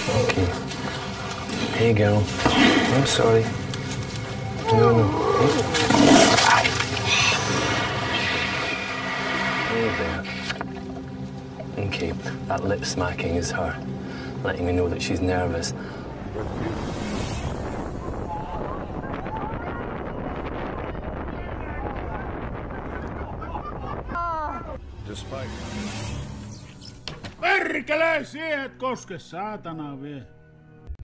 Okay. Hey, girl. I'm sorry. No, no. Hey. Hey there. Okay, that lip smacking is her, letting me know that she's nervous. Perkele, siihen koske, saatana vie.